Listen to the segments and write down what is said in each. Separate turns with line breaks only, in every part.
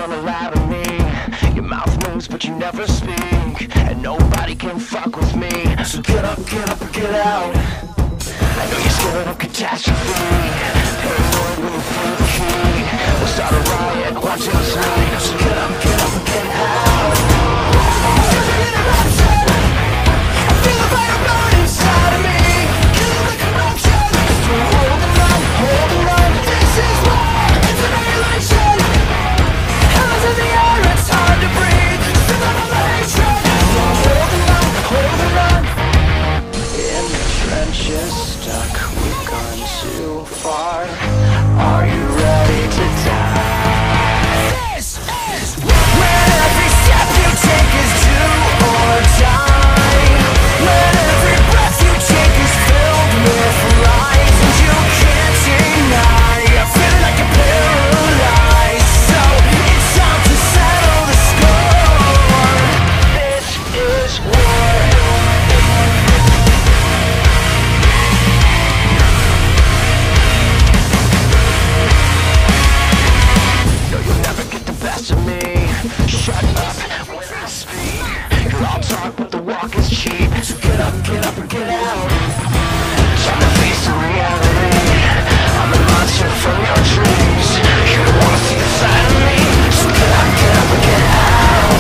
gonna lie to me. Your mouth moves but you never speak, and nobody can fuck with me. So get up and get out. I know you're scared of catastrophe, paranoid when you feel the heat. We'll start a riot, 1, 2, 3. So get up and get out. I feel the fire burn inside of me. Kill the corruption. So holding on, this is war. It's an annihilation. Hell's in the air, it's hard to breathe. Still on the hatred. So holding on. In the trenches, stuck, we've gone too far. Are you ready to die? This is when every step you take is do or die. When every breath you take is filled with lies and you can't deny. You're feeling like you're paralyzed, so it's time to settle the score. This is war. To me, shut up when I speak. You're all talk but the walk is cheap. So get up and get out. Time to face the reality. I'm the monster from your dreams. You don't wanna see the side of me. So get up and get out.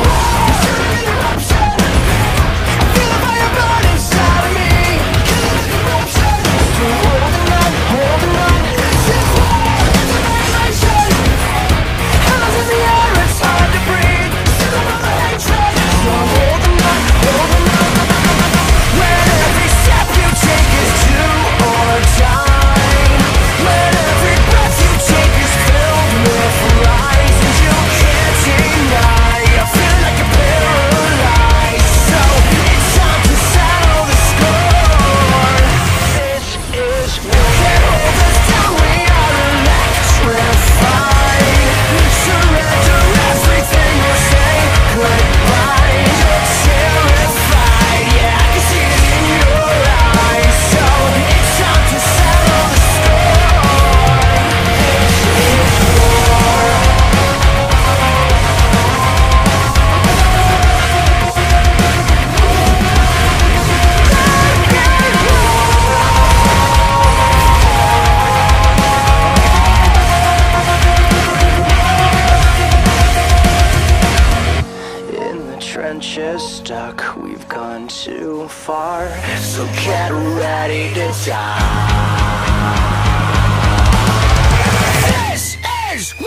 I feel the fire burn inside of me. Kill the corruption. Holding on. This is war. It's an annihilation. Hell's in the air, it's hard to breathe. Still on the hatred. So holding on. When every step you take is do or die. When every breath you take is filled with lies and you can't deny. You're feeling like you're paralyzed, so it's time to settle the score. This is war. Can't hold us down, we are electrified. Surrender everything or say goodbye. You're terrified, yeah, I can see it in your eyes. So it's time to settle the score. This is war. In the trenches, stuck, we've gone too far. So get ready to die. This is